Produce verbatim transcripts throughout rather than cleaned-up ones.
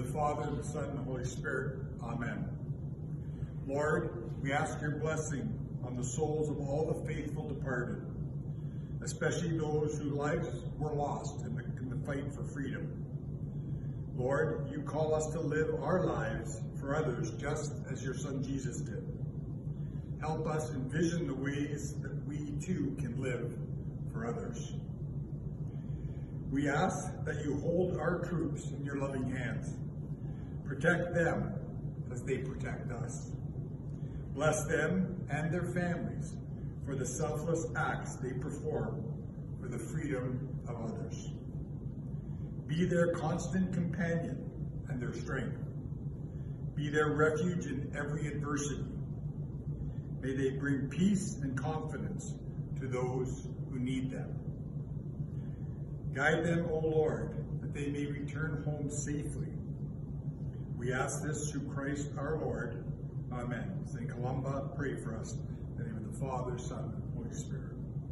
the Father, the Son, and the Holy Spirit. Amen. Lord, we ask your blessing on the souls of all the faithful departed, especially those whose lives were lost in the, in the fight for freedom. Lord, you call us to live our lives for others just as your Son Jesus did. Help us envision the ways that we too can live for others. We ask that you hold our troops in your loving hands. Protect them as they protect us. Bless them and their families for the selfless acts they perform for the freedom of others. Be their constant companion and their strength. Be their refuge in every adversity. May they bring peace and confidence to those who need them. Guide them, O Lord, that they may return home safely. We ask this through Christ our Lord. Amen. Saint Columba, pray for us. In the name of the Father, Son, and Holy Spirit.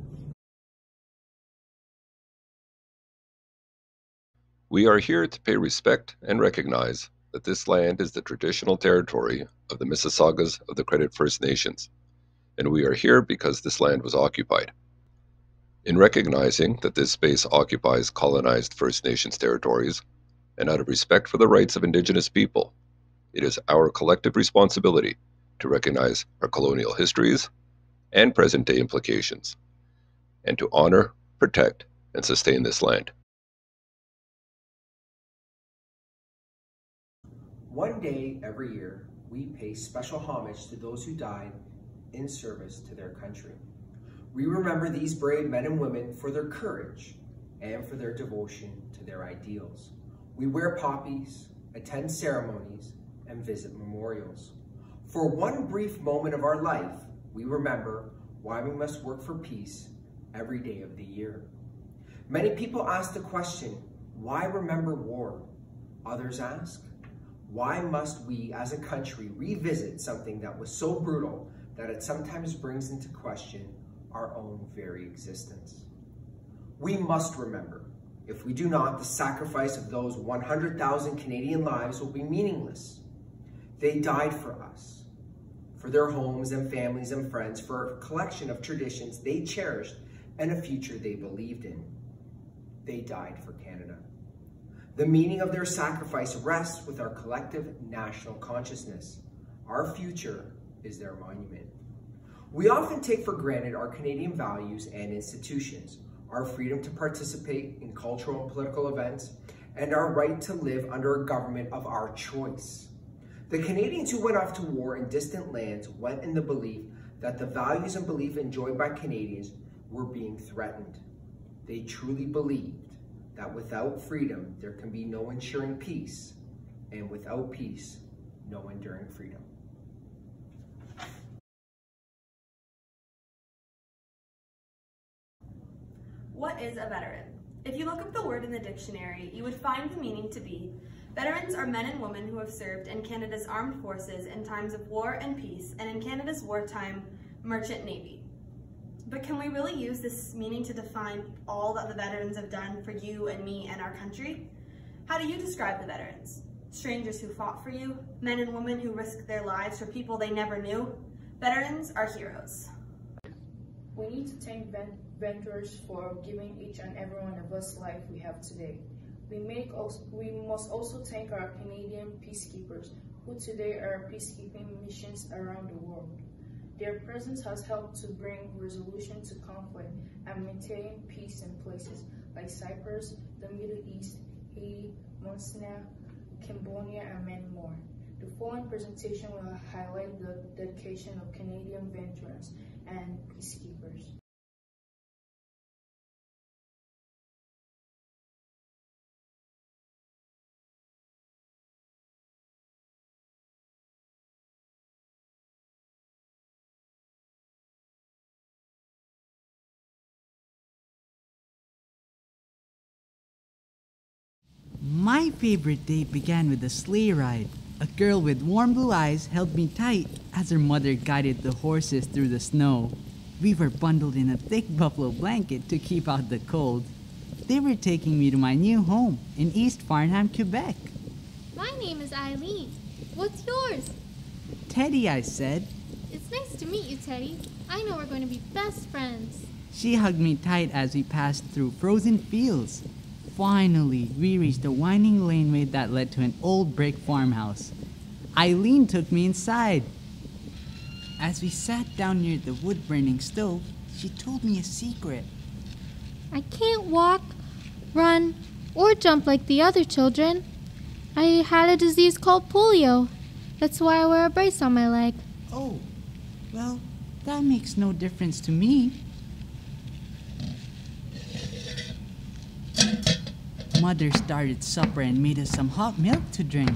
We are here to pay respect and recognize that this land is the traditional territory of the Mississaugas of the Credit First Nations, and we are here because this land was occupied. In recognizing that this space occupies colonized First Nations territories, and out of respect for the rights of Indigenous people, it is our collective responsibility to recognize our colonial histories and present-day implications, and to honor, protect, and sustain this land. One day every year, we pay special homage to those who died in service to their country. We remember these brave men and women for their courage and for their devotion to their ideals. We wear poppies, attend ceremonies, and visit memorials. For one brief moment of our life, we remember why we must work for peace every day of the year. Many people ask the question, why remember war? Others ask, why must we as a country revisit something that was so brutal that it sometimes brings into question our own very existence? We must remember. If we do not, the sacrifice of those one hundred thousand Canadian lives will be meaningless. They died for us, for their homes and families and friends, for a collection of traditions they cherished and a future they believed in. They died for Canada. The meaning of their sacrifice rests with our collective national consciousness. Our future is their monument. We often take for granted our Canadian values and institutions, our freedom to participate in cultural and political events, and our right to live under a government of our choice. The Canadians who went off to war in distant lands went in the belief that the values and belief enjoyed by Canadians were being threatened. They truly believed that without freedom, there can be no ensuring peace, and without peace, no enduring freedom. What is a veteran? If you look up the word in the dictionary, you would find the meaning to be, veterans are men and women who have served in Canada's armed forces in times of war and peace, and in Canada's wartime merchant navy. But can we really use this meaning to define all that the veterans have done for you and me and our country? How do you describe the veterans? Strangers who fought for you? Men and women who risked their lives for people they never knew? Veterans are heroes. We need to thank veterans for giving each and every one of us life we have today. We, make also, we must also thank our Canadian peacekeepers, who today are peacekeeping missions around the world. Their presence has helped to bring resolution to conflict and maintain peace in places like Cyprus, the Middle East, Haiti, Bosnia, Cambodia, and many more. The following presentation will highlight the dedication of Canadian veterans and peacekeepers. My favorite day began with a sleigh ride. A girl with warm blue eyes held me tight as her mother guided the horses through the snow. We were bundled in a thick buffalo blanket to keep out the cold. They were taking me to my new home in East Farnham, Quebec. My My name is Eileen. What's yours? Teddy, I said. It's nice to meet you, Teddy. I know we're going to be best friends. She hugged me tight as we passed through frozen fields. Finally, we reached a winding laneway that led to an old brick farmhouse. Eileen took me inside. As we sat down near the wood-burning stove, she told me a secret. I can't walk, run, or jump like the other children. I had a disease called polio. That's why I wear a brace on my leg. Oh, well, that makes no difference to me. Mother started supper and made us some hot milk to drink.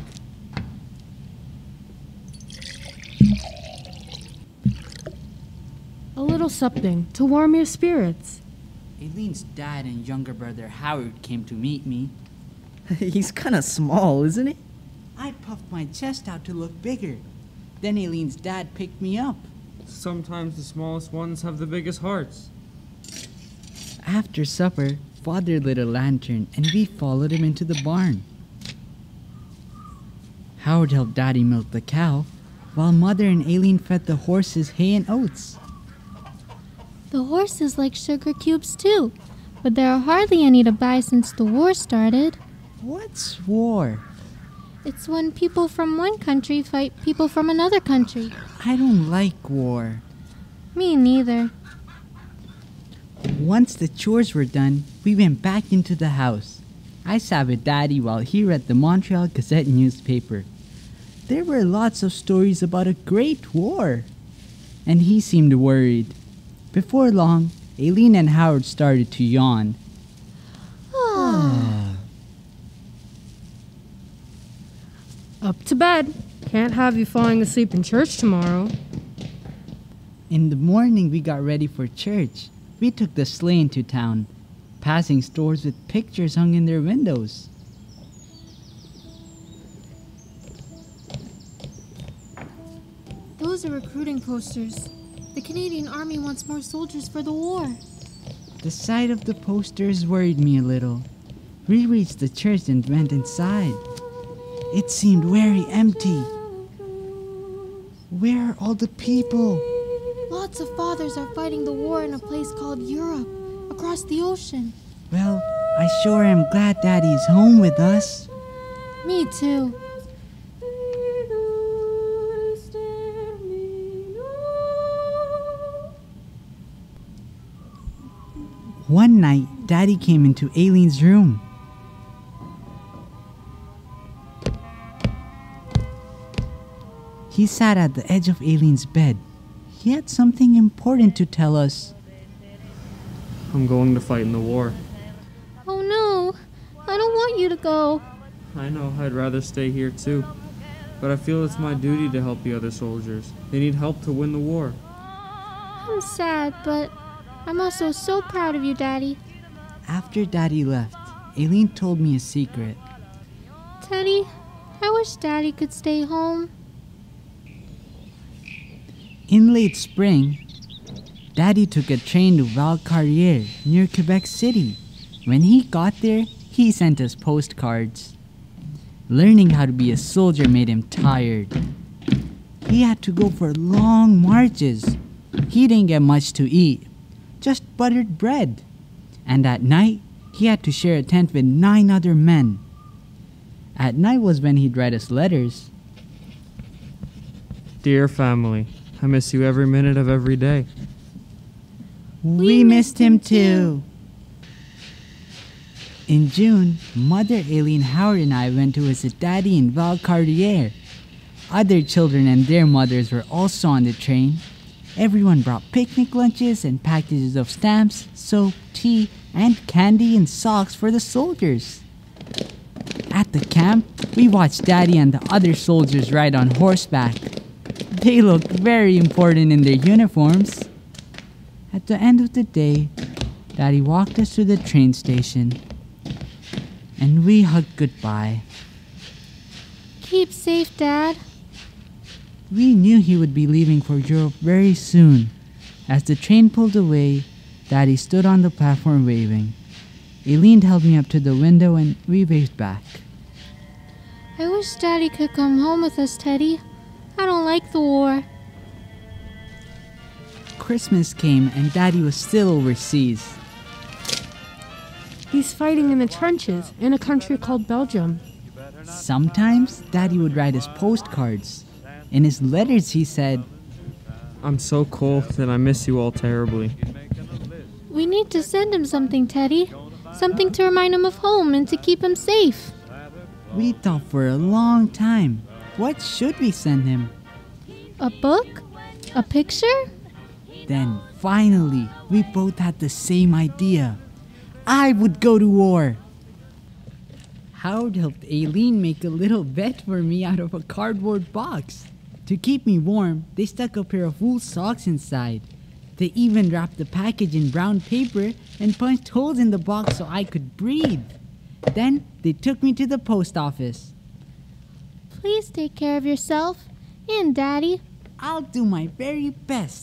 A little something to warm your spirits. Aileen's dad and younger brother Howard came to meet me. He's kind of small, isn't he? I puffed my chest out to look bigger. Then Aileen's dad picked me up. Sometimes the smallest ones have the biggest hearts. After supper, Father lit a lantern and we followed him into the barn. Howard helped Daddy milk the cow, while Mother and Aileen fed the horses hay and oats. The horses like sugar cubes too, but there are hardly any to buy since the war started. What's war? It's when people from one country fight people from another country. I don't like war. Me neither. Once the chores were done, we went back into the house. I sat with Daddy while he read the Montreal Gazette newspaper. There were lots of stories about a great war, and he seemed worried. Before long, Aileen and Howard started to yawn. Up to bed. Can't have you falling asleep in church tomorrow. In the morning, we got ready for church. We took the sleigh into town, passing stores with pictures hung in their windows. Those are recruiting posters. The Canadian Army wants more soldiers for the war. The sight of the posters worried me a little. We reached the church and went inside. It seemed very empty. Where are all the people? Lots of fathers are fighting the war in a place called Europe, across the ocean. Well, I sure am glad Daddy's home with us. Me too. One night, Daddy came into Aileen's room. He sat at the edge of Aileen's bed. He had something important to tell us. I'm going to fight in the war. Oh no, I don't want you to go. I know, I'd rather stay here too. But I feel it's my duty to help the other soldiers. They need help to win the war. I'm sad, but I'm also so proud of you, Daddy. After Daddy left, Aileen told me a secret. Teddy, I wish Daddy could stay home. In late spring, Daddy took a train to Valcarrier near Quebec City. When he got there, he sent us postcards. Learning how to be a soldier made him tired. He had to go for long marches. He didn't get much to eat, just buttered bread. And at night, he had to share a tent with nine other men. At night was when he'd write us letters. Dear family, I miss you every minute of every day. We, We missed missed him him too. In June, Mother, Aileen, Howard, and I went to visit Daddy in Valcarrier. Other children and their mothers were also on the train. Everyone brought picnic lunches and packages of stamps, soap, tea, and candy and socks for the soldiers. At the camp, we watched Daddy and the other soldiers ride on horseback. They looked very important in their uniforms. At the end of the day, Daddy walked us to the train station, and we hugged goodbye. Keep safe, Dad. We knew he would be leaving for Europe very soon. As the train pulled away, Daddy stood on the platform waving. Aileen held me up to the window and we waved back. I wish Daddy could come home with us, Teddy. I don't like the war. Christmas came and Daddy was still overseas. He's fighting in the trenches in a country called Belgium. Sometimes Daddy would write us postcards. In his letters he said, I'm so cold and I miss you all terribly. We need to send him something, Teddy. Something to remind him of home and to keep him safe. We thought for a long time. What should we send him? A book? A picture? Then finally, we both had the same idea. I would go to war. Howard helped Aileen make a little bed for me out of a cardboard box. To keep me warm, they stuck a pair of wool socks inside. They even wrapped the package in brown paper and punched holes in the box so I could breathe. Then they took me to the post office. Please take care of yourself and Daddy. I'll do my very best.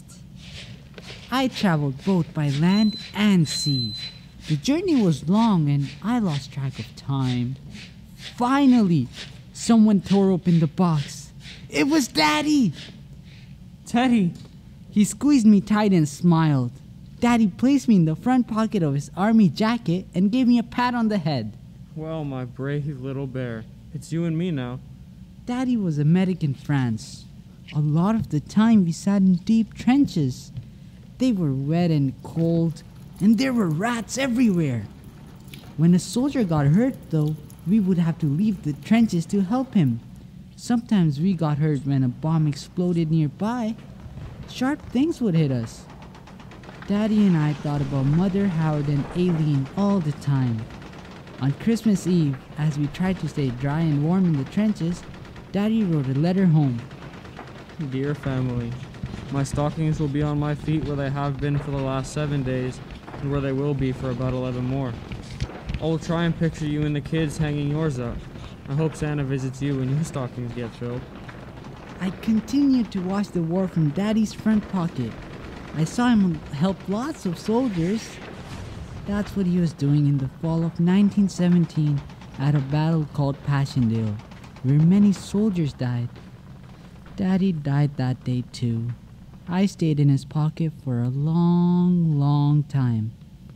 I traveled both by land and sea. The journey was long and I lost track of time. Finally, someone tore open the box. It was Daddy! Teddy! He squeezed me tight and smiled. Daddy placed me in the front pocket of his army jacket and gave me a pat on the head. Well, my brave little bear, it's you and me now. Daddy was a medic in France. A lot of the time we sat in deep trenches. They were wet and cold, and there were rats everywhere. When a soldier got hurt, though, we would have to leave the trenches to help him. Sometimes we got hurt when a bomb exploded nearby. Sharp things would hit us. Daddy and I thought about Mother, Howard, and Aileen all the time. On Christmas Eve, as we tried to stay dry and warm in the trenches, Daddy wrote a letter home. Dear family, my stockings will be on my feet where they have been for the last seven days and where they will be for about eleven more. I will try and picture you and the kids hanging yours up. I hope Santa visits you when your stockings get filled. I continued to watch the war from Daddy's front pocket. I saw him help lots of soldiers. That's what he was doing in the fall of nineteen seventeen at a battle called Passchendaele, where many soldiers died. Daddy died that day too. I stayed in his pocket for a long, long time.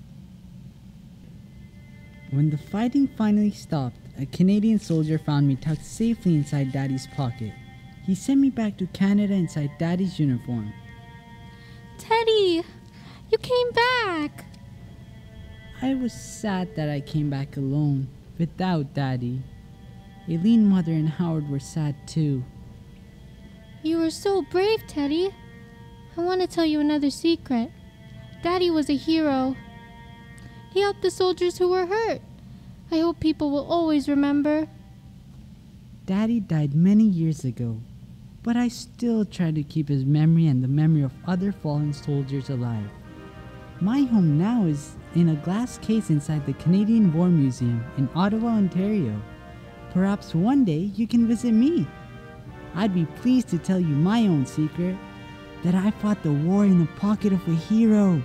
When the fighting finally stopped, a Canadian soldier found me tucked safely inside Daddy's pocket. He sent me back to Canada inside Daddy's uniform. Teddy, you came back. I was sad that I came back alone, without Daddy. Aileen, Mother, and Howard were sad too. You were so brave, Teddy. I want to tell you another secret. Daddy was a hero. He helped the soldiers who were hurt. I hope people will always remember. Daddy died many years ago, but I still try to keep his memory and the memory of other fallen soldiers alive. My home now is in a glass case inside the Canadian War Museum in Ottawa, Ontario. Perhaps one day you can visit me. I'd be pleased to tell you my own secret, that I fought the war in the pocket of a hero.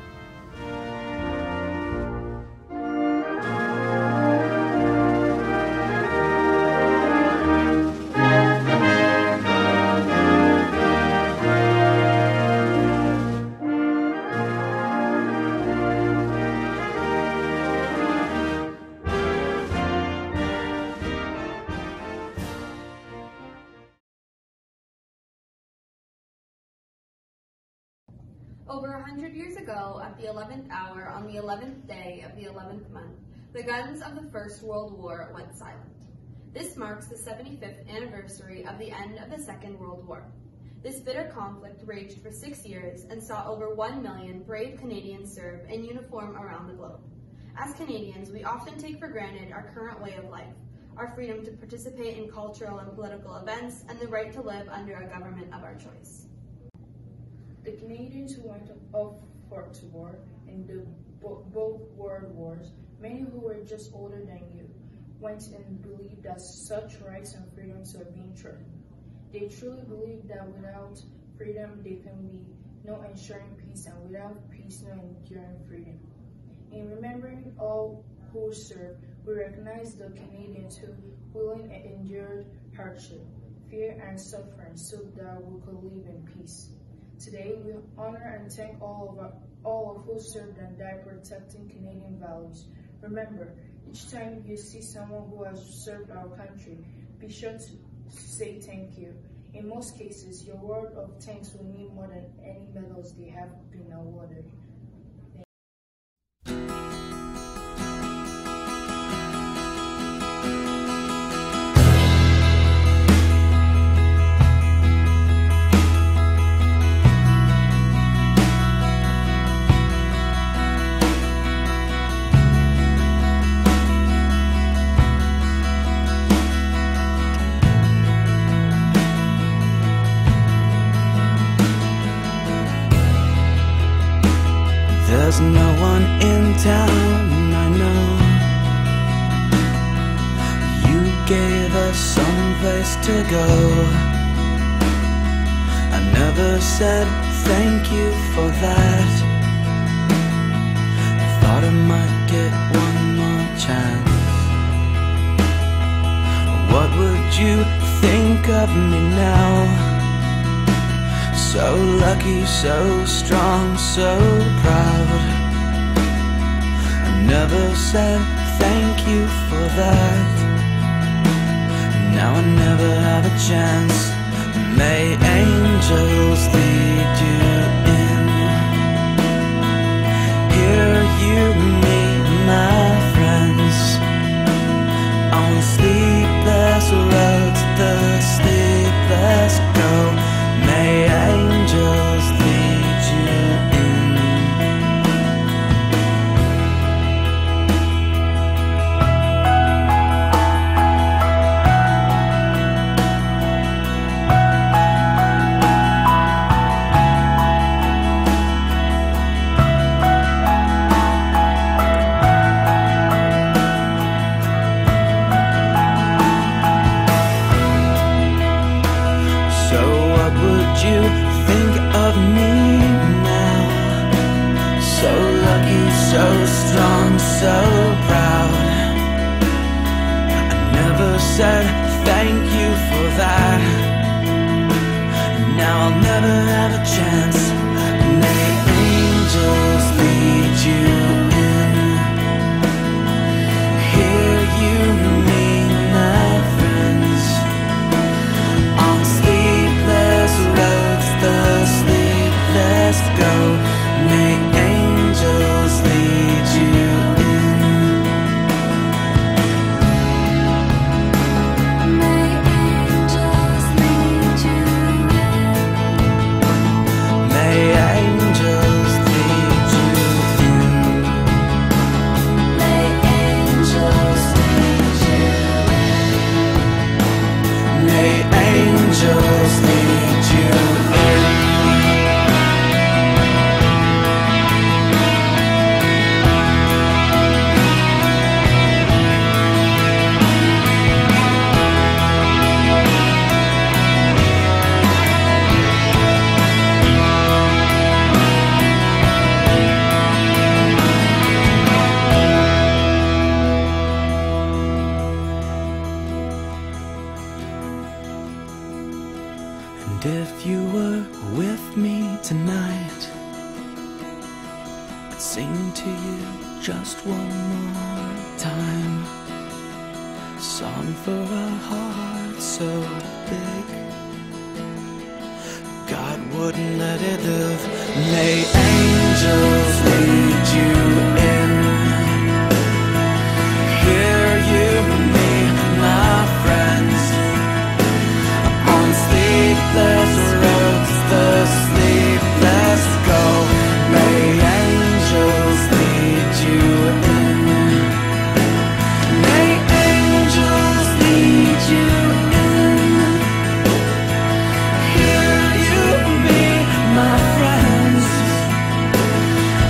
Over a hundred years ago, at the eleventh hour, on the eleventh day of the eleventh month, the guns of the First World War went silent. This marks the seventy-fifth anniversary of the end of the Second World War. This bitter conflict raged for six years and saw over one million brave Canadians serve in uniform around the globe. As Canadians, we often take for granted our current way of life, our freedom to participate in cultural and political events, and the right to live under a government of our choice. The Canadians who went off to war in the bo both world wars, many who were just older than you, went and believed that such rights and freedoms were being threatened. They truly believed that without freedom there can be no ensuring peace, and without peace no enduring freedom. In remembering all who served, We recognize the Canadians who willingly endured hardship, fear, and suffering so that we could live in peace. Today, we honor and thank all of our, all of who served and died protecting Canadian values. Remember, each time you see someone who has served our country, be sure to say thank you. In most cases, your word of thanks will mean more than any medals they have been awarded. There's no one in town, I know. You gave us some place to go. I never said thank you for that. I thought I might get one more chance. What would you think of me now? So lucky, so strong, so proud. I never said thank you for that. Now I never have a chance. May angels lead you in. Here you meet my friends on sleepless roads, the sleepless go. May angels lead you in. So what would you think of me now? So lucky, so strong, so proud. I never said thank you for that. Now I'll never have a chance. May angels lead you in. Here you meet my friends on sleepless roads, the sleepless go. May angels lead you in. May angels lead you in. May angels lead you in. May angels lead you in. May angels lead you in. And if you were with me tonight, I'd sing to you just one more time. A song for a heart so big God wouldn't let it live. May angels lead you in. Here you meet my friends on sleepless roads, the sleepless go. May angels lead you in. May angels lead you in. Here you meet my friends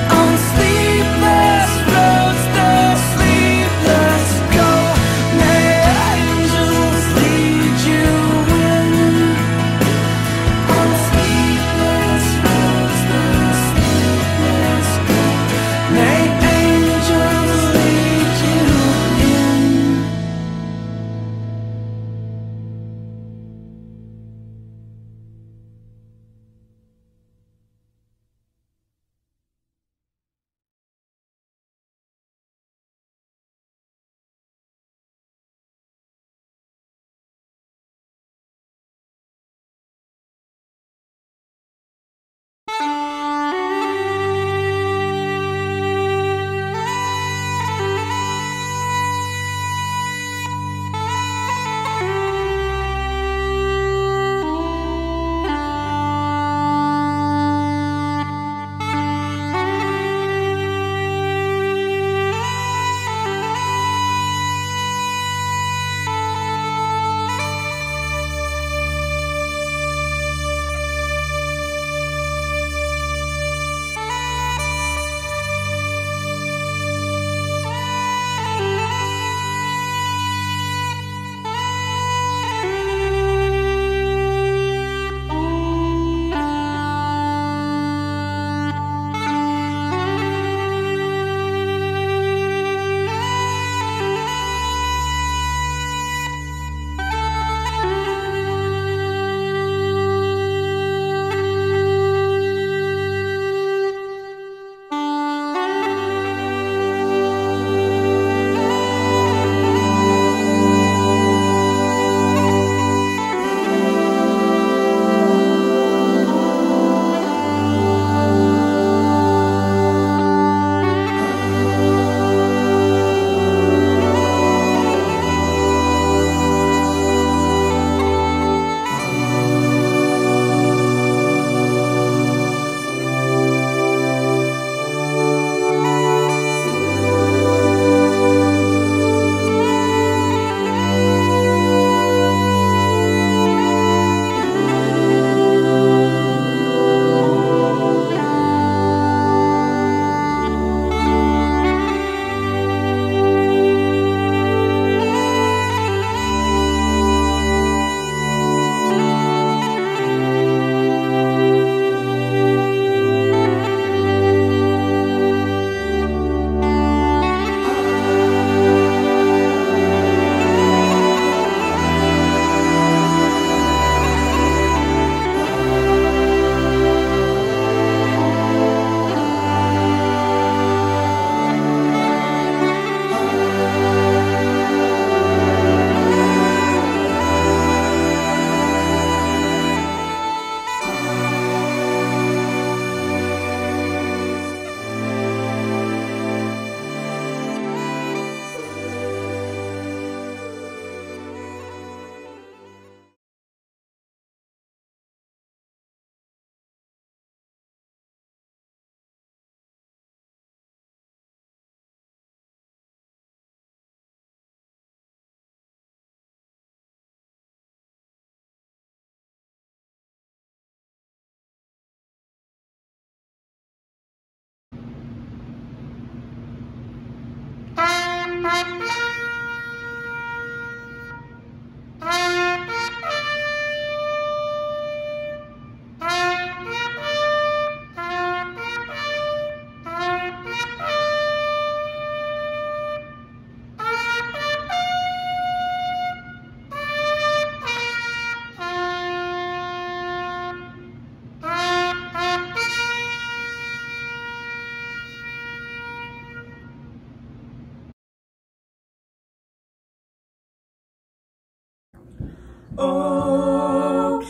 Oh,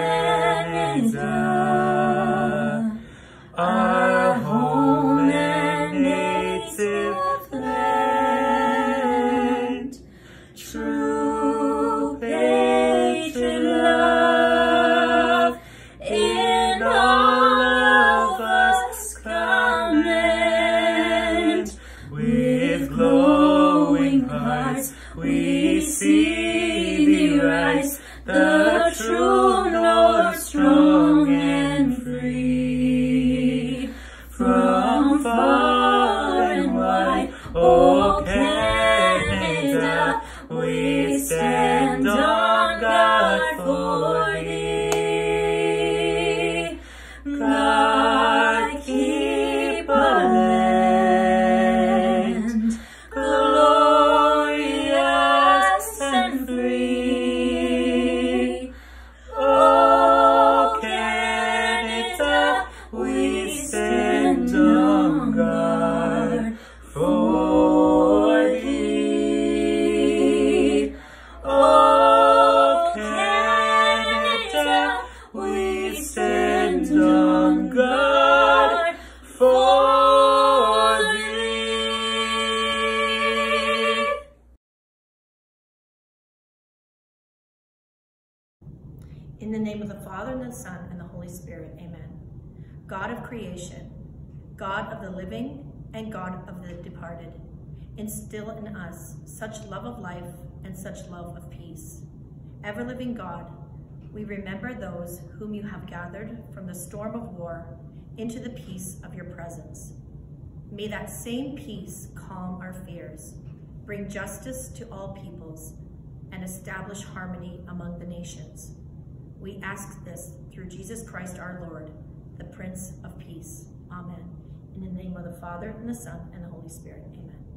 Canada, our home and native land, true patriot love in all of us commend. With glowing hearts we see thee rise, the true north, strong and free. From far and wide, oh Canada, we stand on guard for thee. God keep our land glorious and free. Oh, Canada, we stand on guard for thee. Oh, Canada, we stand on guard for thee. In the name of the Father, and the Son, and the Holy Spirit, amen. God of creation, God of the living, and God of the departed, instill in us such love of life and such love of peace. Ever-living God, we remember those whom you have gathered from the storm of war into the peace of your presence. May that same peace calm our fears, bring justice to all peoples, and establish harmony among the nations. We ask this through Jesus Christ our Lord, the Prince of Peace. Amen. In the name of the Father, and the Son, and the Holy Spirit. Amen.